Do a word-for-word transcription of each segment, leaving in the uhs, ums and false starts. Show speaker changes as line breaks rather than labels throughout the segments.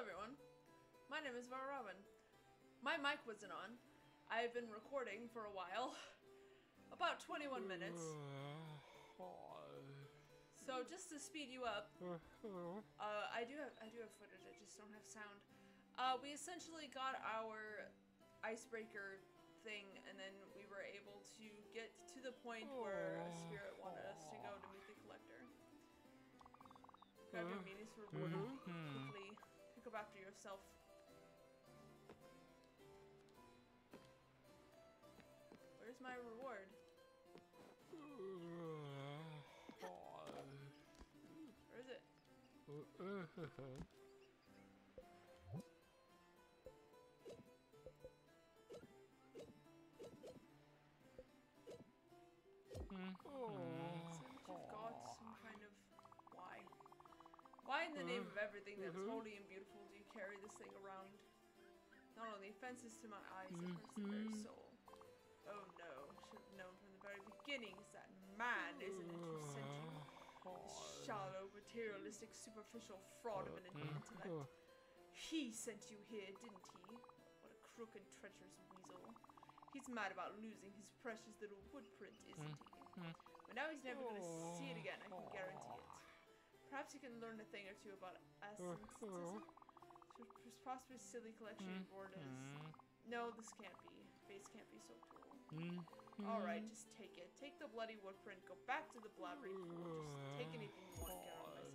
everyone, my name is Robin. My mic wasn't on. I've been recording for a while, about twenty-one minutes. So just to speed you up, uh, I do have I do have footage. I just don't have sound. Uh, we essentially got our icebreaker thing, and then we were able to get to the point where a spirit wanted us to go to meet the collector. Grab your minis for reward. Quickly pick up after yourself. Where's my reward? Where is it? Oh, so you've got some kind of why? Why in the name of everything that's holy and beautiful do you carry this thing around? Not only offenses to my eyes, it hurts the very soul. Oh no, I should have known from the very beginning it's that man, isn't it, who sent you? This shallow, materialistic, superficial fraud of an intellect. He sent you here, didn't he? What a crooked, treacherous weasel. He's mad about losing his precious little woodprint, isn't he? But now he's never going to see it again, I can guarantee it. Perhaps he can learn a thing or two about asceticism. His prosperous, silly collection board is... No, this can't be. Face can't be so cruel. Alright, just take it. Take the bloody woodprint, go back to the blabbery pool. Just take anything you want, get out of my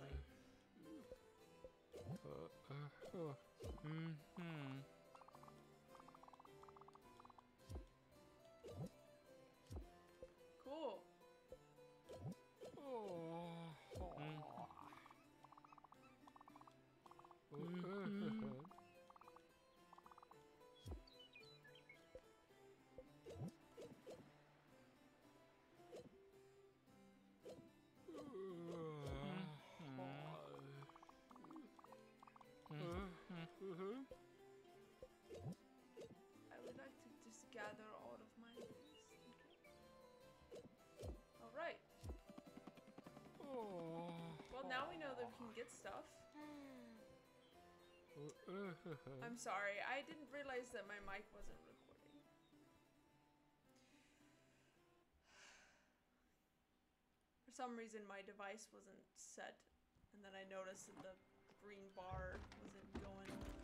sight. Cool. I would like to just gather all of my things. Alright. Well, now we know that we can get stuff. I'm sorry, I didn't realize that my mic wasn't recording. For some reason my device wasn't set, and then I noticed that the green bar wasn't going.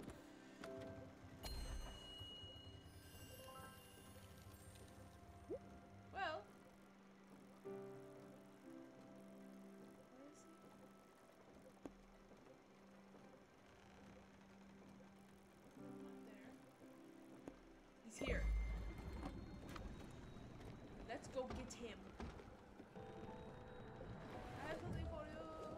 Well, where is he? Not there. He's here. Let's go get him. I have something for you.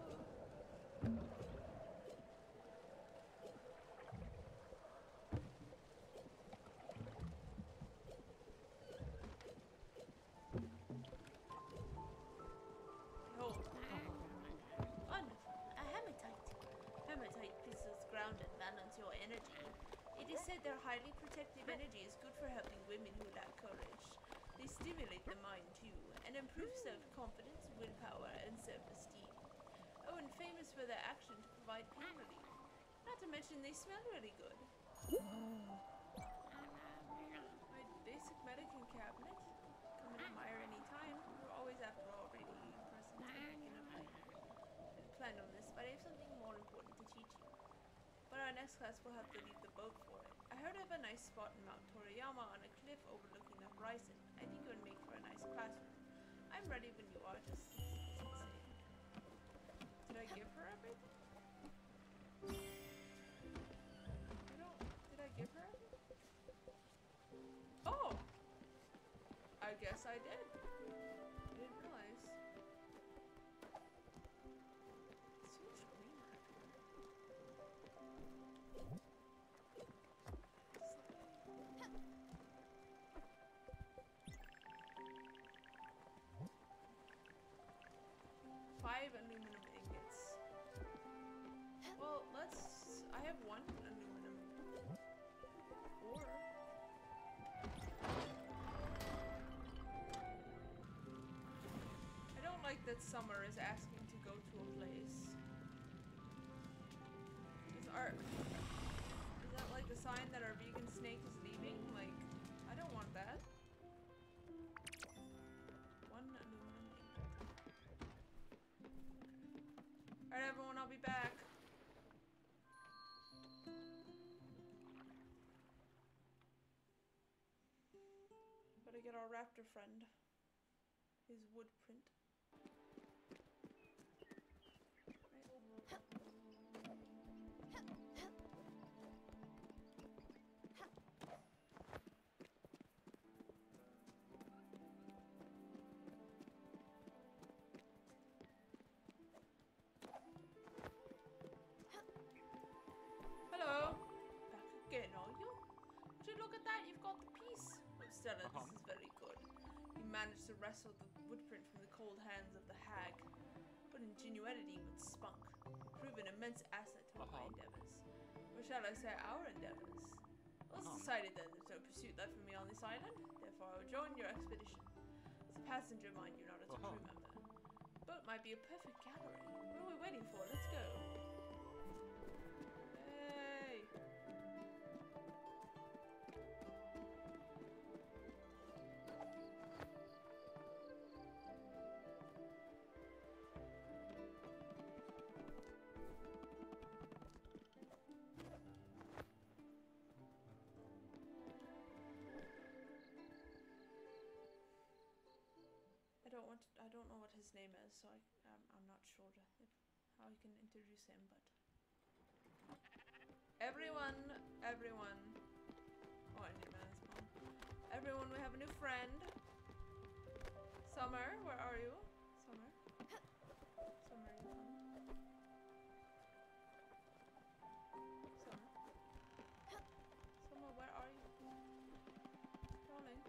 And balance your energy. It is said their highly protective energy is good for helping women who lack courage. They stimulate the mind too, and improve self-confidence, willpower, and self-esteem. Oh, and famous for their action to provide pain relief. Not to mention they smell really good. My basic medicine cabinet. Come and admire any time. You're always, after all, really present and picking up later. I planned on this, but I have something more important to teach you. But our next class will have to leave the boat for it. I heard of a nice spot in Mount Toriyama on a cliff overlooking the horizon. I think it would make for a nice classroom. I'm ready when you are, just say. Did I give her everything? I don't... Did I give her everything? Oh! I guess I did. I didn't realize. So much green back Five aluminum ingots. Well, let's... I have one aluminum. Or... I don't like that Summer is asking to go to a place. Because our...
sign that our vegan snake is leaving? Like, I don't want that. One aluminum ingot. Alright, everyone, I'll be back. Gotta get our raptor friend. His wood print. Hello. Back again, are you? Would you look at that? You've got the piece. Oh, Stella,
Uh-huh.
this is very good. You managed to wrestle the woodprint from the cold hands of the hag, but ingenuity with spunk. Prove an immense asset to
Uh-huh.
my endeavors. Or shall I say our endeavors? Well, it's
Uh-huh.
decided then there's no pursuit left for me on this island, therefore I will join your expedition. As a passenger, mind you, not as a
Uh-huh.
crew member. Boat might be a perfect gallery. What are we waiting for? Let's go. Hey! I don't want. To, I don't know what his name is, so I, um, I'm not sure to, if, how I can introduce him. But everyone, everyone. Oh, I need man's mom. Everyone, we have a new friend. Summer, where are you? Summer. Summer, you come. Summer. Summer, where are you? Darling.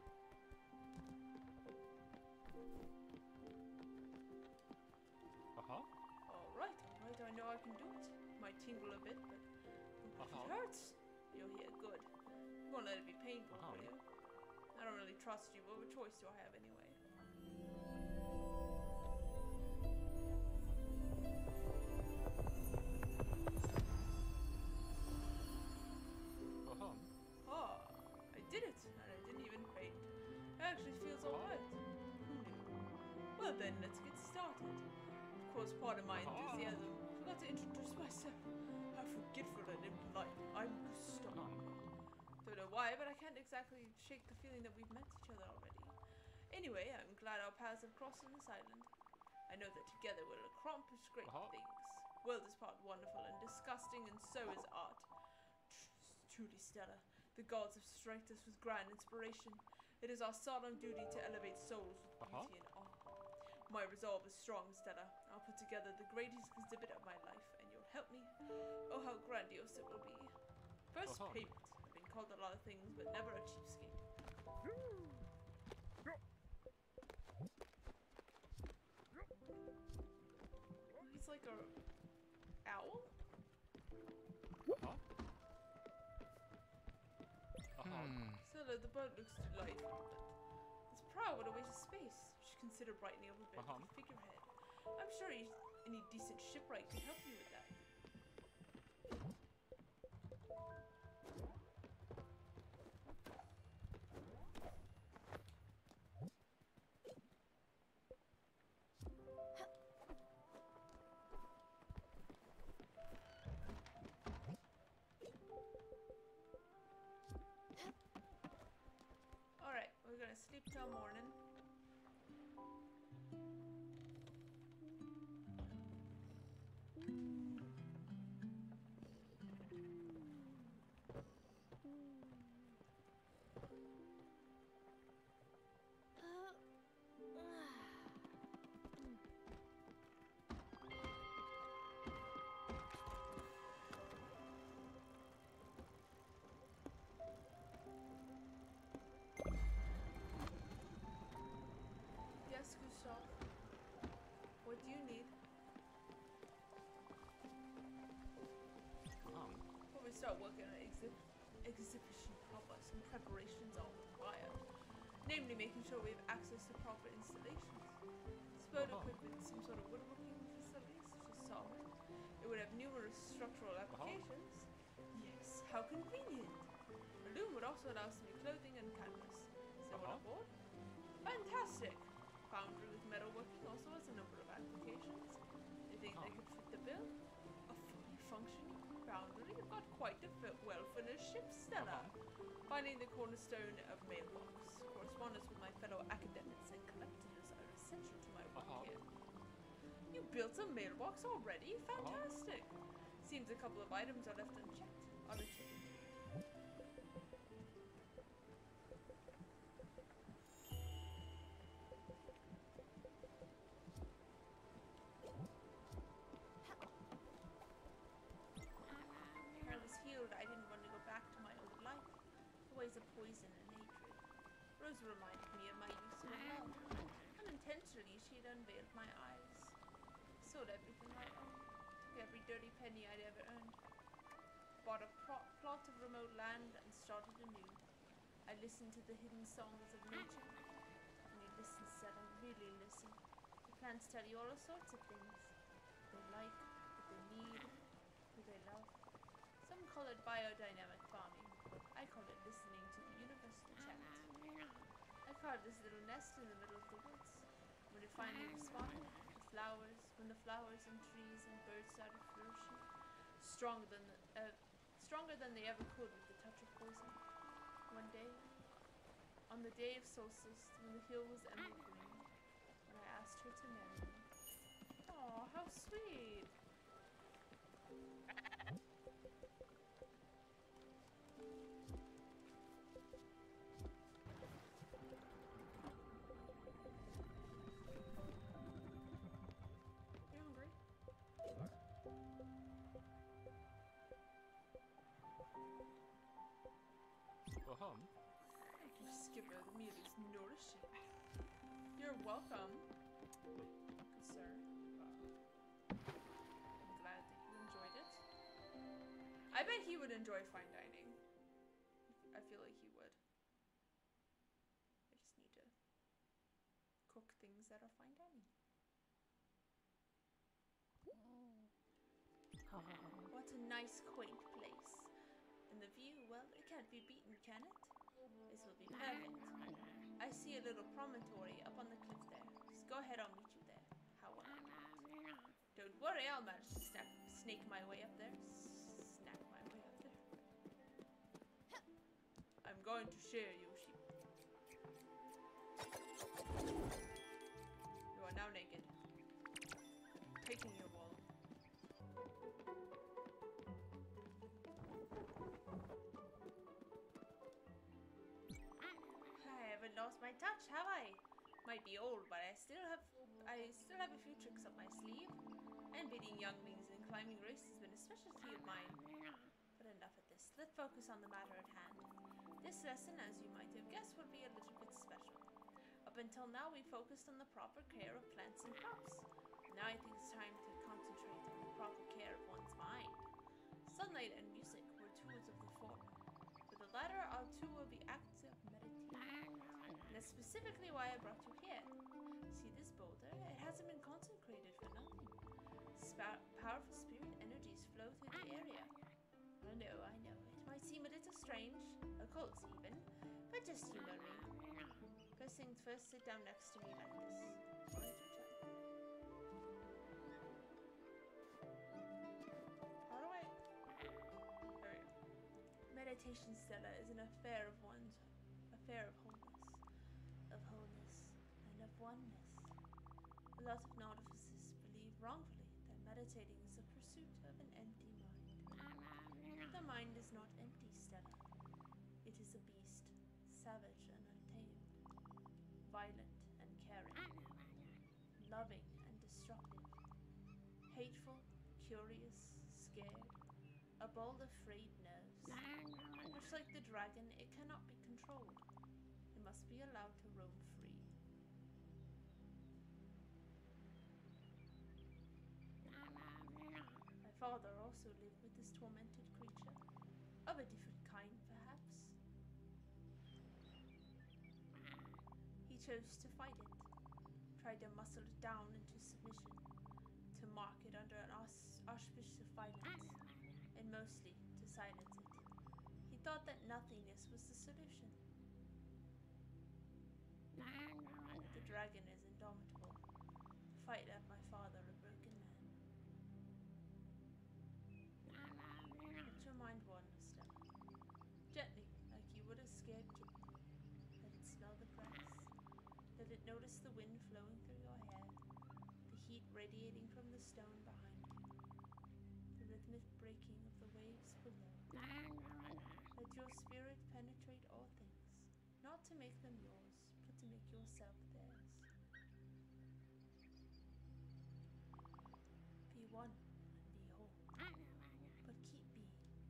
Uh-huh.
Alright, alright, I know I can do it. Might tingle a bit, but if
Uh-huh.
it hurts, you're here, good. You won't let it be painful,
Uh-huh.
will you? I don't really trust you, but what choice do I have anyway?
Uh-huh.
Ah, I did it, and I didn't even faint. It actually feels alright. Who knew? Well then, let's get started. Of course, part of my
Uh-huh.
enthusiasm. Forgot to introduce myself. How forgetful I lived life. I'm Gustav.
Uh-huh.
Don't know why, but I can't exactly shake the feeling that we've met each other already. Anyway, I'm glad our paths have crossed on this island. I know that together we'll accomplish great
Uh-huh.
things. World is part wonderful and disgusting, and so is art. Tr- Truly, Stella, the gods have struck us with grand inspiration. It is our solemn duty to elevate souls with
Uh-huh.
beauty and awe. My resolve is strong, Stella. I'll put together the greatest exhibit of my life, and you'll help me. Oh, how grandiose it will be. First,
Uh-huh.
payment. I've been called a lot of things, but never a cheapskate. He's like a owl?
Uh-huh. Uh-huh.
Stella, the boat looks delightful, but it's proud with a waste of space. You should consider brightening up a bit
Uh-huh.
with the figurehead. I'm sure you, any decent shipwright can help you with that. Alright, we're gonna sleep till morning. Yes, Gustav. What do you need?
Um.
Before we start working on exhib exhibition proper, some preparations are required. Namely, making sure we have access to proper installations. Spurred
Uh-huh.
equipment, some sort of woodworking facilities, such as sawmill. It would have numerous structural applications. Yes, how convenient. loom would also allow some new clothing and canvas. So
Uh-huh.
on board? Fantastic! Foundry with metalworking also has a number of applications. You think they
Huh.
could fit the bill? A fully functioning foundry? You've got quite a fi- well-finished ship, Stella.
Uh-huh.
Finding the cornerstone of mailbox. Correspondence with my fellow academics and collectors are essential to my work
Uh-huh.
here. You built a mailbox already? Fantastic! Seems a couple of items are left unchecked. I'll let you continue. When I was healed, I didn't want to go back to my old life. The ways of poison and hatred. Rose reminded me of my youth and love. Unintentionally, she had unveiled my eyes. Sold everything I owned. Took every dirty penny I'd ever earned. Bought a pro- plot of remote land and started anew. I listened to the hidden songs of nature. When you listen, Sarah, really listen. The plants tell you all sorts of things. They like, what they need, who they love. Some call it biodynamic farming. I call it listening to the universal chant. I carved this little nest in the middle of the woods. When it finally responded, the flowers, when the flowers and trees and birds started flourishing, stronger than the, uh, stronger than they ever could with the touch of poison. One day, on the day of solstice, when the hill was emerald green, when I asked her to marry me. Aw, how sweet! You hungry?
Uh-huh.
Thank you, Skipper. The meal is nourishing. You're welcome. Good sir. I'm glad that you enjoyed it. I bet he would enjoy fine dining. I feel like he would. I just need to cook things that are fine dining. What a nice, quaint place. And the view, well, it can't be beaten, can it? This will be perfect. I see a little promontory up on the cliff there. Just go ahead, I'll meet you there. How will I not? Don't worry, I'll manage to snap, snake my way up there. Snap my way up there. I'm going to share you, sheep. You are now naked. Taking your wallet. I haven't lost my touch, have I? Might be old, but I still have I still have a few tricks up my sleeve. And beating younglings in climbing race has been a specialty of mine. But enough of this. Let's focus on the matter at hand. This lesson, as you might have guessed, will be a little bit special. Up until now, we focused on the proper care of plants and crops. Now I think it's time to concentrate on the proper care of one's mind. Sunlight and music were tools of the former. For the latter, our two will be acts of meditation. And that's specifically why I brought you here. See this boulder? It hasn't been consecrated for nothing. Spa- powerful spirit energies flow through the area. I know, I know. It might seem a little strange, occult even, but just humor me. First things first, sit down next to me like this. Quiet your tongue. How do I... There we go. Meditation, Stella, is an affair of one's... affair of wholeness. Of wholeness. And of oneness. A lot of novices believe wrongfully that meditating is the pursuit of an empty mind. The mind is not empty, Stella. It is a beast, savage and untamed, violent and caring, loving and destructive, hateful, curious, scared, a ball of frayed nerves. Much like the dragon, it cannot be controlled. It must be allowed to roam free. My father also lived with this tormented creature, of a different kind, perhaps. He chose to fight it, tried to muscle it down into submission, to mark it under an aus auspice of violence, and mostly to silence it. He
thought that nothingness was the solution. The dragon is indomitable. Fight at my father, a broken man. Let your mind wander, Stella. Gently, like you would a scared kitten. Let it smell the grass. Let it notice the wind flowing through your hair, the heat radiating from the stone behind you, the rhythmic breaking of the waves below. Let your spirit penetrate all things, not to make them yours, but to make yourself theirs. Be one and be whole, but keep being.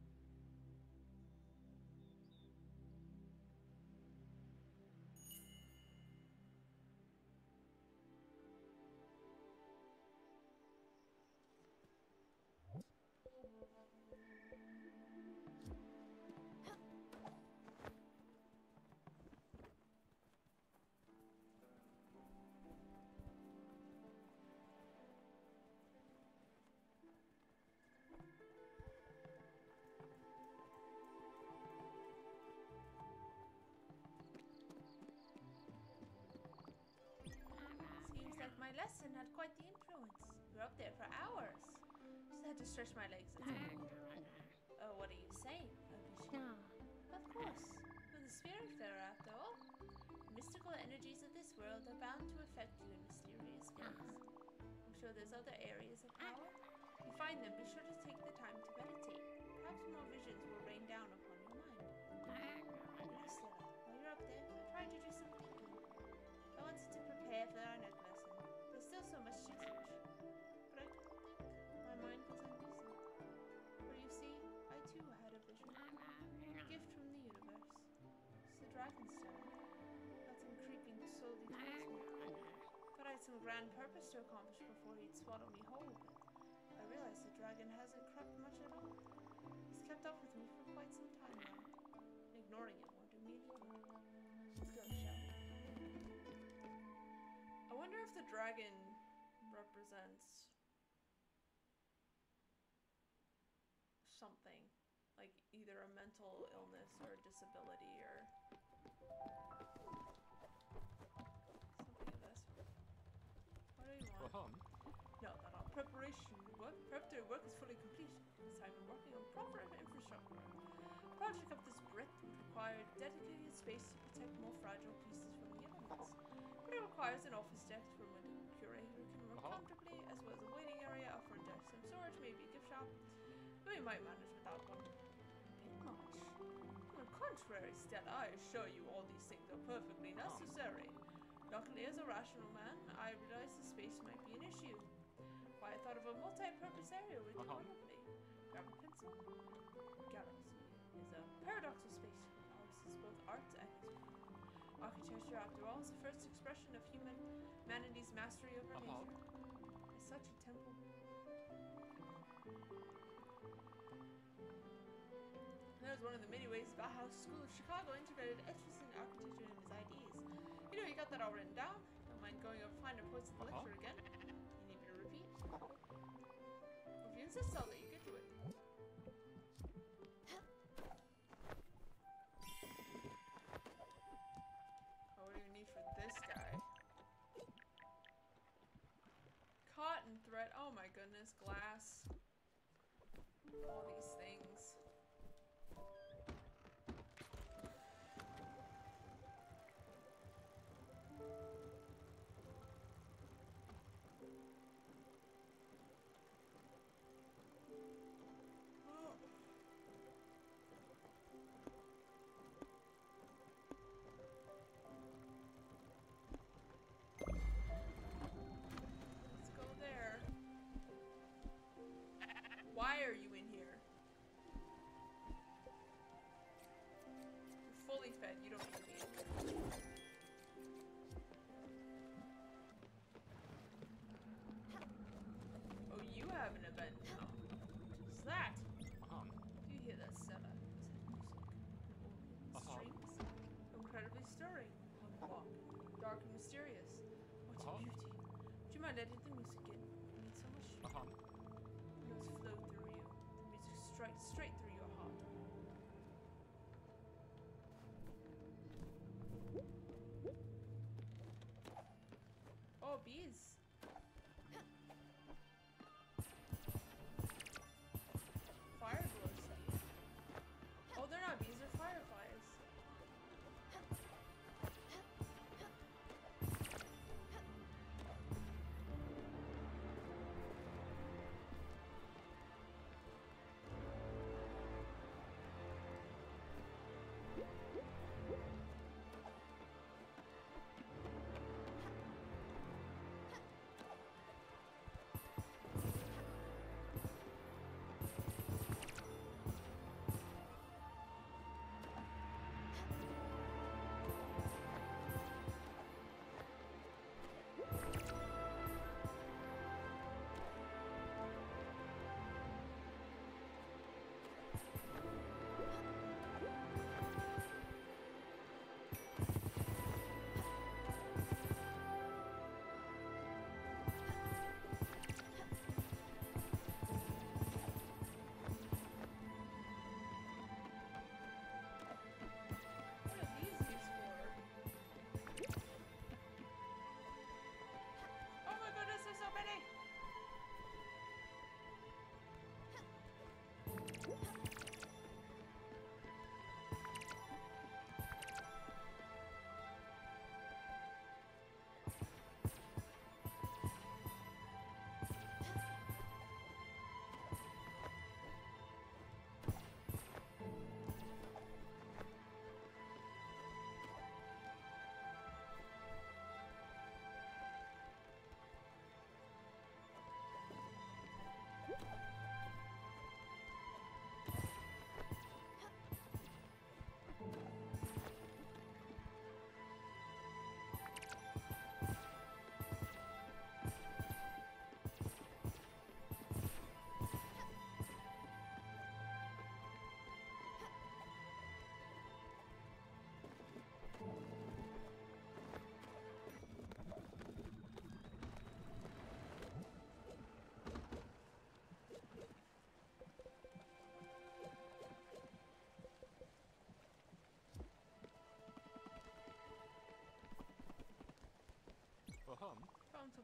Seems like my lesson had quite the influence. We were up there for hours. Just had to stretch my legs. Oh, what are you saying? Of course. We're the Spiritfarer, after all. The mystical energies of this world are bound to affect you in mysterious ways. I'm sure there's other areas of power. If you find them, be sure to take the time to meditate. Perhaps more visions will rain down upon your mind. Yes, Stella. While you're up there, I tried to do some thinking. I wanted to prepare for our next lesson. There's still so much to teach. But I don't think my mind was uneasy. For you see, I too had a vision. A gift from the universe. It's the dragon stone. Felt him creeping slowly towards me. Thought I had some grand purpose to accomplish before he'd swallow me whole, but I realized the dragon hasn't crept much at all. He's kept up with me for quite some time now. Ignoring it won't do me any good. Let's go, shall we?
I wonder if the dragon represents something, like either a mental illness or a disability or something of this. What do you want?
Uh-huh.
No, that our preparation work, preparatory work is fully complete. This time we're working on proper infrastructure. A project of this breadth would require dedicated space to protect more fragile pieces from the elements. But it requires an office desk from where the curator can work
Uh-huh.
comfortably, as well as a waiting area, a front desk, some storage, maybe a gift shop. We might manage without one. A bit much. On the contrary, Stella, I assure you all these things are perfectly
Uh-huh.
necessary. Luckily, as a rational man, I realized the space might be an issue. Why, I thought of a multi-purpose area would do
Uh-huh.
wonderfully. Grab a pencil. Galaxy is a paradoxal space. Ours is both art and history. Architecture, after all, is the first expression of human humanity's mastery over
Uh-huh.
nature. As such, a temple. That was one of the many ways Bauhaus School of Chicago integrated interesting architecture in his ideas. You know, you got that all written down. Don't mind going over finer points of the
Uh-huh.
lecture again. You need me to repeat? Well, if you insist, I'll let you get to it. Oh, what do you need for this guy? Cotton thread. Oh my goodness, glass. All these things. Let's go there. Why are you in here? You're fully fed. You don't need to be in here. Oh, you have an event now. What is that?
Uh-huh.
Do you hear that, Stella? Is it music? Organ
Uh-huh.
strings? Incredibly stirring. On the walk. Dark and mysterious. What
Uh-huh.
a beauty. Would you mind letting the music in? I need so much.
Uh-huh.
The notes flow through you. The music strikes straight through your heart.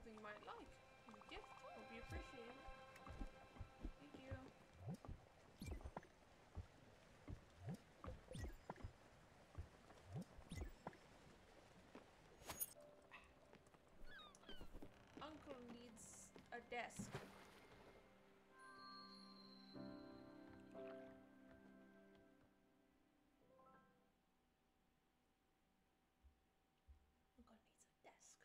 something you might like. As a gift. Hope you appreciate it. Thank you. Uncle needs a desk. Uncle needs a desk.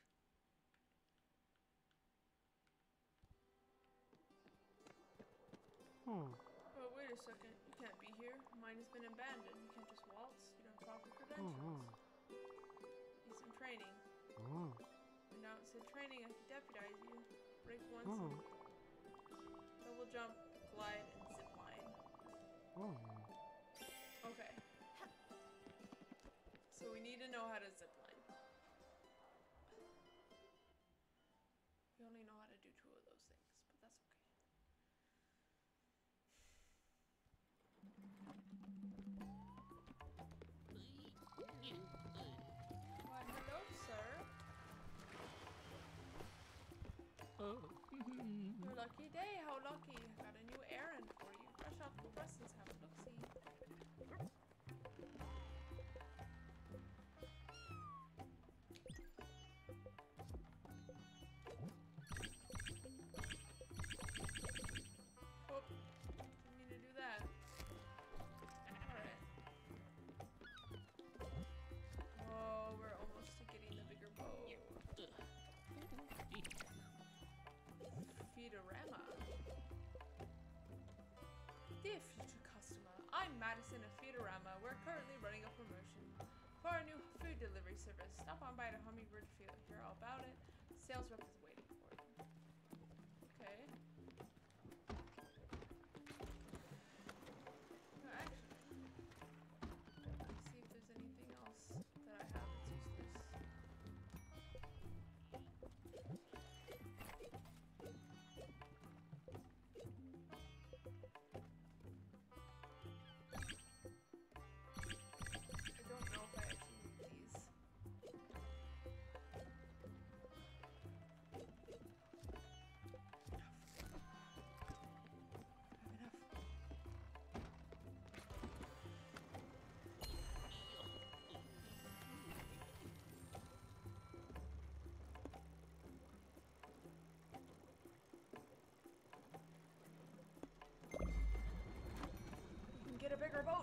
Hmm.
Oh, wait a second. You can't be here. Mine has been abandoned. You can't just waltz. You don't have proper credentials. Need some training.
Hmm.
And now it said training, I can deputize you. Break once
Hmm.
and double jump, glide, and zip line.
Hmm.
Okay. So we need to know how to zip line. We only know how to do two of those things, but that's okay. Why, hello, sir. Your lucky day, how lucky. I got a new errand for you. Brush off the presents, have a look-see. Oh, didn't mean to do that. Alright. Oh, we're almost to getting the bigger bow. Feedorama. Dear future customer, I'm Madison of Feedorama. We're currently running a promotion for our new food delivery service. Stop on by to Hummingbird Field. Hear all about it. Sales rep is waiting for you. Okay. No, actually, let's see if there's anything else that I have that's useless. I don't know if I actually need these. Get a bigger boat.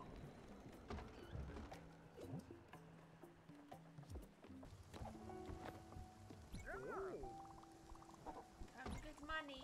Time to get money.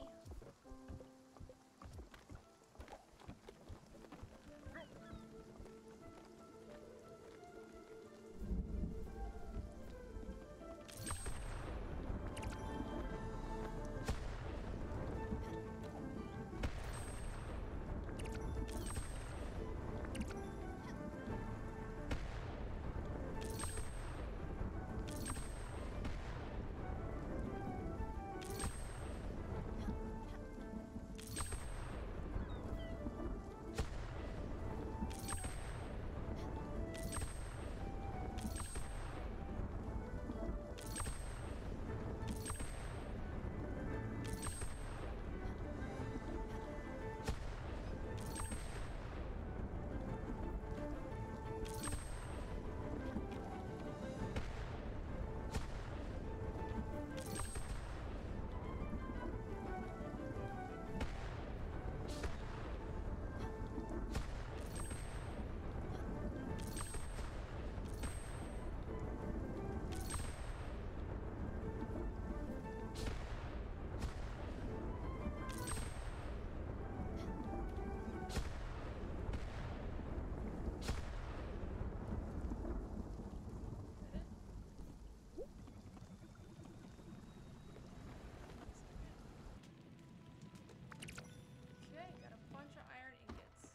Okay, got a bunch of iron ingots.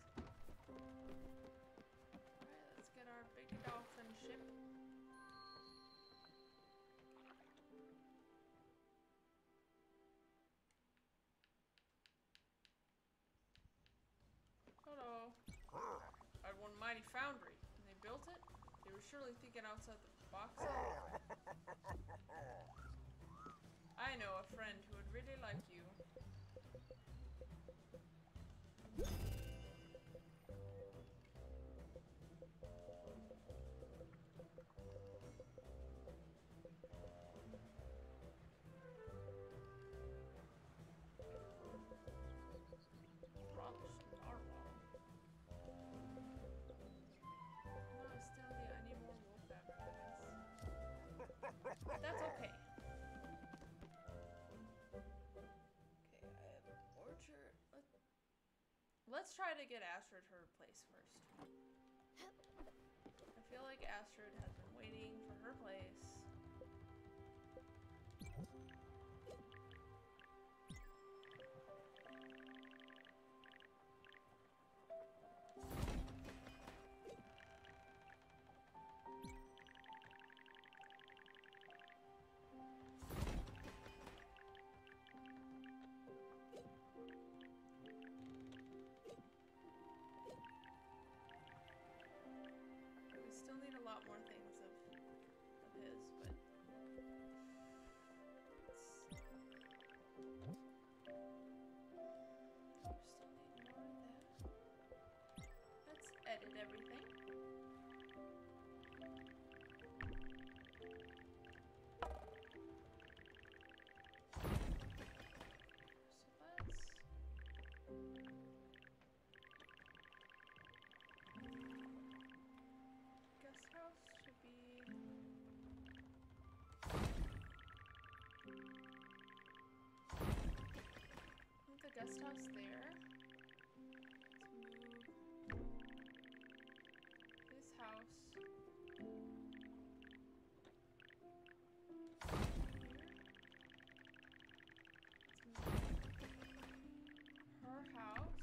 Alright, let's get our big dolphin ship. Hello. I had one mighty foundry. When they built it, they were surely thinking outside the box. I know a friend who would really like you. That's okay. Okay, I have an orchard. Let's try to get Astrid her place first. I feel like Astrid has been waiting for her place. More things of, of his, but still need more of that. Let's edit everything. Guest house there. Let's move his house. Her house.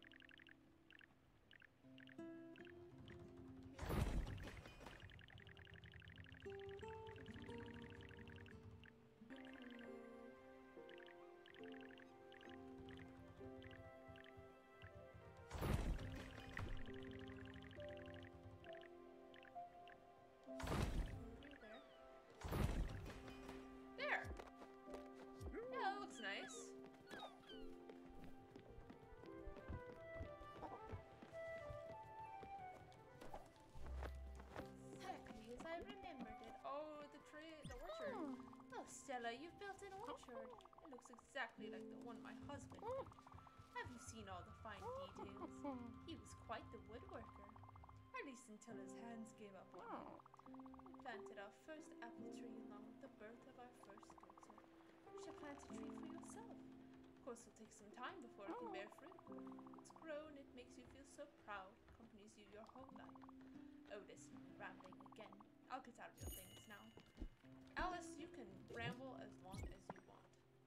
Stella, you've built an orchard. It looks exactly like the one my husband did. Have you seen all the fine details? He was quite the woodworker. At least until his hands gave up on him. We planted our first apple tree along with the birth of our first daughter. You should plant a tree for yourself. Of course, it'll take some time before it can bear fruit. It's grown, it makes you feel so proud. Accompanies you your whole life. Oh, listen, I'm rambling again. I'll get out of your things now. Alice, you can ramble as long as you want.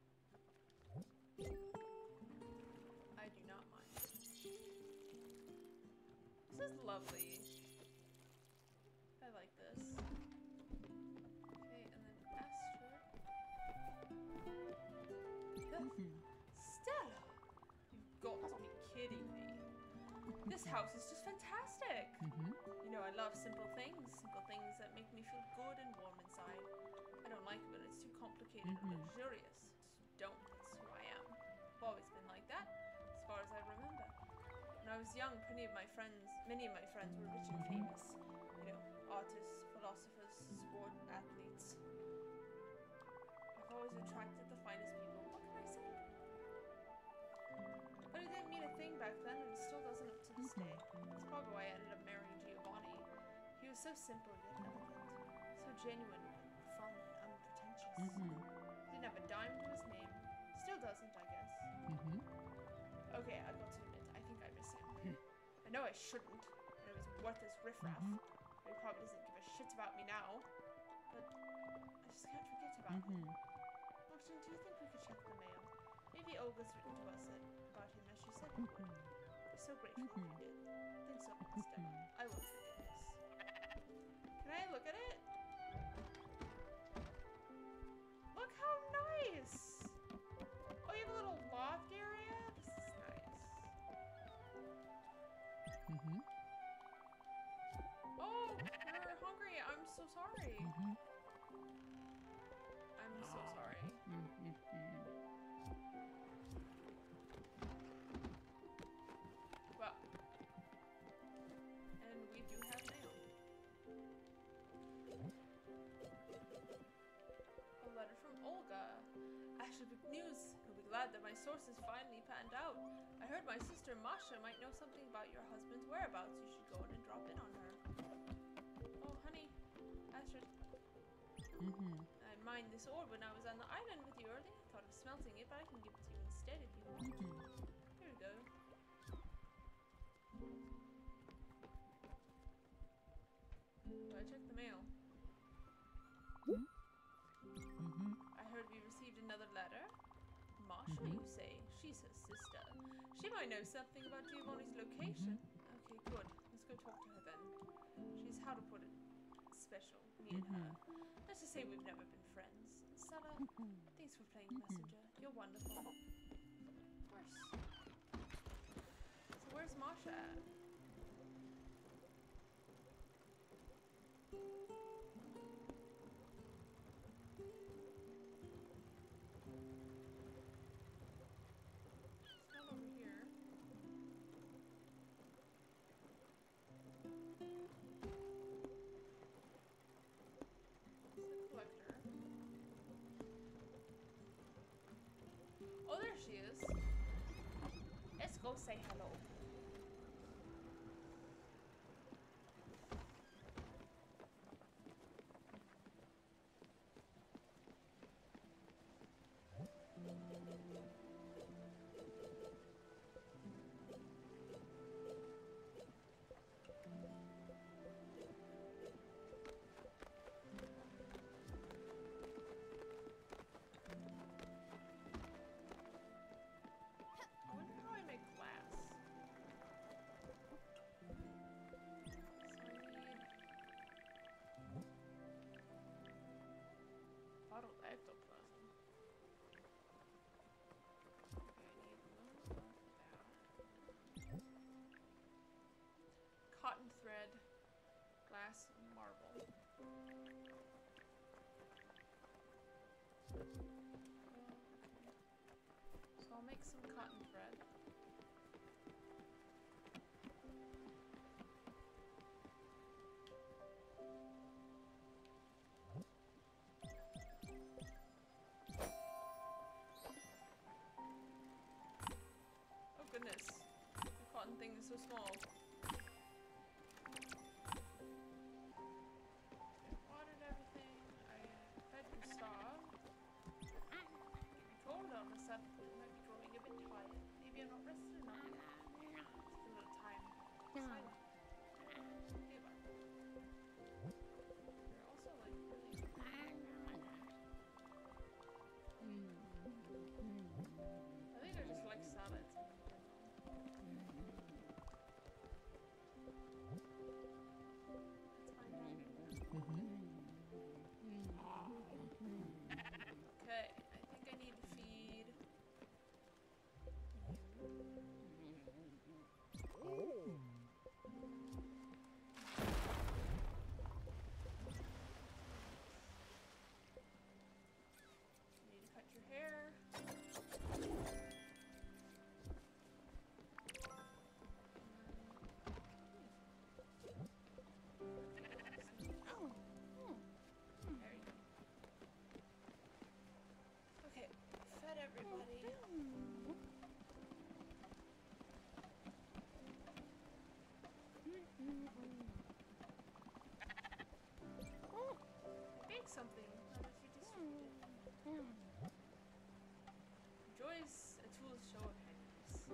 I do not mind. This is lovely. I like this. Okay, and then Astrid. Stella! You've got to be kidding me. This house is just fantastic.
Mm-hmm.
You know, I love simple things. Simple things that make me feel good and warm inside. I don't like it when it's too complicated
Mm-hmm.
or luxurious. Don't. That's who I am. I've always been like that, as far as I remember. When I was young, many of my friends, many of my friends were rich and famous. You know, artists, philosophers, sport athletes. I've always attracted the finest people. What can I say? But it didn't mean a thing back then, and it still doesn't up to this day. That's probably why I ended up marrying Giovanni. He was so simple yet elegant, so genuine.
Mm-hmm.
Didn't have a dime to his name. Still doesn't, I guess.
Mm-hmm.
Okay, I've got to admit, I think I miss him. I know I shouldn't, and it was worthless riffraff.
Mm-hmm.
He probably doesn't give a shit about me now, but I just can't forget about
Mm-hmm.
him. Martin, do you think we could check the mail? Maybe Olga's written to us about him as she said we would. We're so grateful
Mm-hmm.
if you did. Thanks so much, Stella. I won't forget this. Can I look at it? Look how nice! Oh, you have a little loft area? This is nice.
Mm-hmm.
Oh, you're hungry. I'm so sorry.
Mm-hmm.
I'm so sorry.
Mm-hmm.
glad that my sources finally panned out. I heard my sister Masha might know something about your husband's whereabouts. You should go in and drop in on her. Oh, honey. Astrid.
Mm-hmm.
I mined this orb when I was on the island with you earlier. I thought of smelting it, but I can give it to you instead if you want.
Mm-hmm.
Here we go. Oh, I checked the mail.
Mm-hmm.
I heard we received another letter. Masha,
Mhm.
you say? She's her sister. She might know something about Giovanni's location. Okay, good. Let's go talk to her then. She's, how to put it, special. Me and her. Let's just say we've never been friends. Stella, thanks for playing messenger. You're wonderful. Of course. So where's Masha at? She's not over here. It's the collector. Oh, there she is. Let's go say hello. I wonder how I make glass. So I need bottled ectoplasm. Okay, I need aluminum for that. Cotton thread, glass, marble. So I'll make some cotton thread. Oh goodness, the cotton thing is so small. I watered everything. I fed Gustav. Cold all of a sudden. I might be growing a bit tired. Maybe I'm not rested enough yet. Take a little time. Silent. Okay, bye. You're also like really. I think I just like salads. Let's find out. Okay, I think I need to feed you. You need to cut your hair. There you go. Okay, fed everybody. Bake something now that you distributed. Joy is a tool's show of happiness.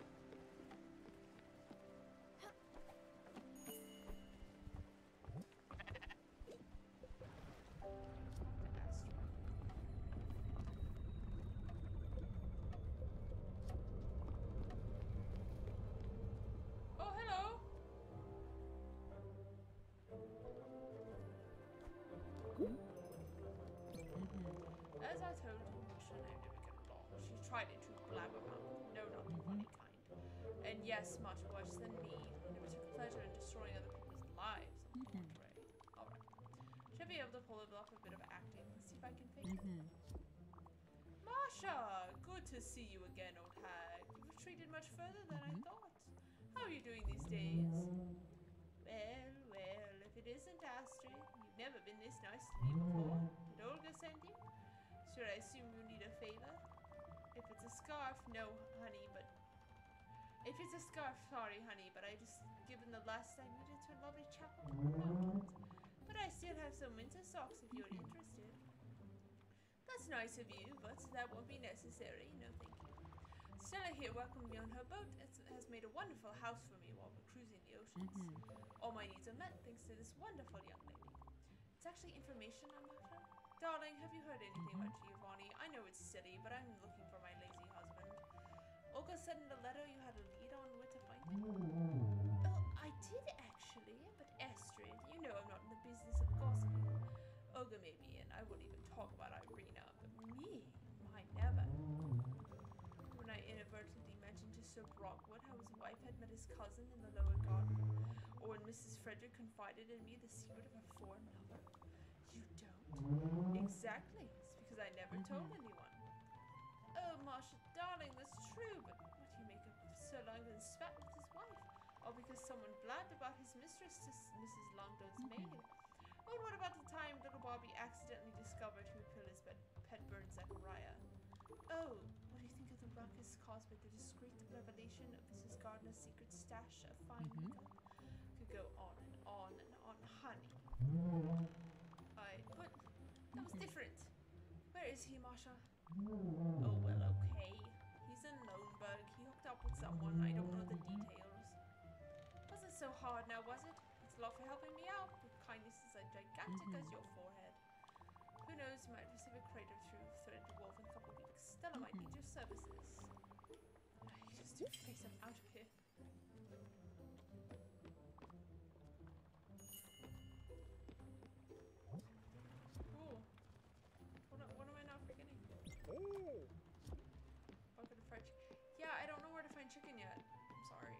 Oh, hello. As I told you, Masha named him a law. She tried to blabber mouth. No, not the funny kind. And yes, much worse than me. I never took pleasure in destroying other people's lives. On the contrary. Alright. Should be able to pull off a bit of acting. Let's see if I can fake it. Masha! Good to see you again, old hag. You've retreated much further than I thought. How are you doing these days? Well, well, if it isn't Astrid, you've never been this nice to me before. Did Olga send you? Should I assume you need a favor? If it's a scarf, no, honey, but... If it's a scarf, sorry, honey, but I just given the last I needed to a lovely chapel market. But I still have some winter socks if you're interested. That's nice of you, but that won't be necessary. No, thank you. Stella here welcomed me on her boat. It has made a wonderful house for me while we're cruising the oceans.
Mm-hmm.
All my needs are met thanks to this wonderful young lady. It's actually information I'm after. Darling, have you heard anything about Giovanni? I know it's silly, but I'm looking for my lazy husband. Olga said in the letter you had a lead on where to find him. Oh, I did actually, but Astrid, you know I'm not in the business of gossiping. Olga may be, and I won't even talk about Irina, but me, my never. When I inadvertently mentioned to Sir Brockwood how his wife had met his cousin in the lower garden, or when Missus Frederick confided in me the secret of her foreign lover. You don't? Exactly. It's because I never told anyone. Oh, Marcia, darling, that's true, but what do you make of Sir Langdon's spat with his wife? All because someone blabbed about his mistress to Missus Langdon's maid. Oh, what about the time little Bobby accidentally discovered who killed his pet bird Zachariah? Oh, what do you think of the ruckus caused by the discreet revelation of Missus Gardner's secret stash of fine
Mhm.
makeup? Could go on and on and on, honey. I, but that was different. Where is he, Masha? Oh, well, okay. He's in Loneburg. He hooked up with someone. I don't know the details. Wasn't so hard now, was it? Thanks a lot for helping me out. Your kindness is as gigantic as your forehead. Who knows, you might receive a crater through thread wolf in a couple of weeks. Stella might need your services. I just do face him out of here. Cool. What, what am I not forgetting?
Oh!
Bucket of fried chicken. Yeah, I don't know where to find chicken yet. I'm sorry.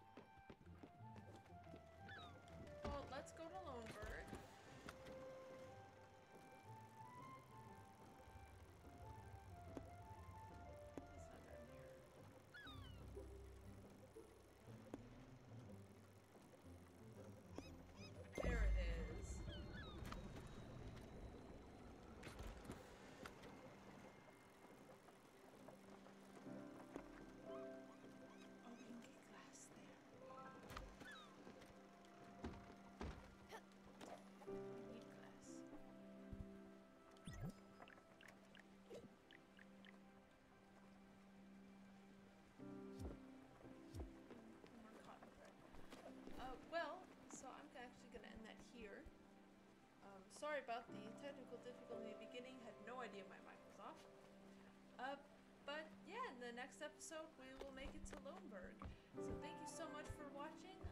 Well, let's go to Loneburg. It's not down here. There it is. Oh, we can get glass there. We need glass. More cotton thread. Uh, well, so I'm actually gonna end that here. Um, sorry about the technical difficulty in the beginning. Had no idea my mic was off. Uh, but yeah, in the next episode we will make it to Loneburg. So thank you so much for watching.